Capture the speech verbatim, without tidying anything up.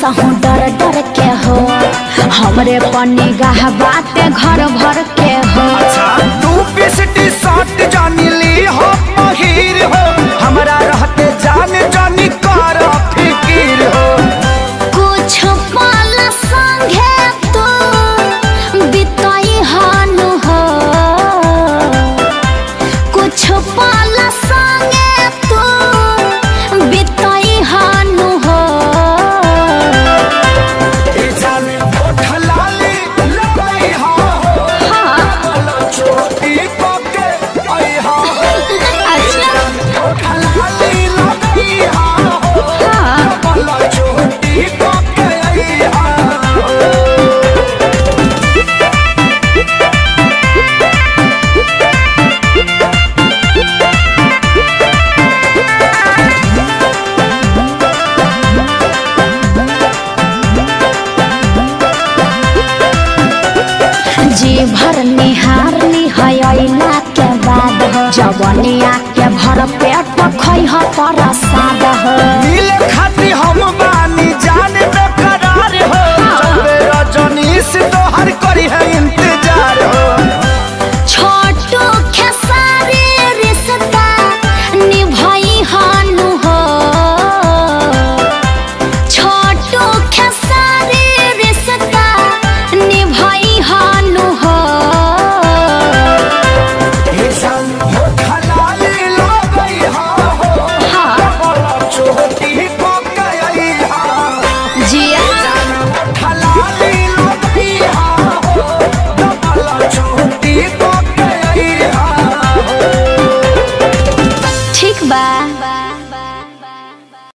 सहू डर डर के हो हमरे पन्नी गाह बाते घर भर के हो। अच्छा तू पिसटी साट जानी ली हो महिर हो हमरा रहते जान जानी कर फिकीर हो। कुछ पल संगे तू बिताई हानु हो कुछ पल संगे तू बिताई हानु हो। जी भर निहार निहयला के बाद जवनिया के भर पेट खै ह परसा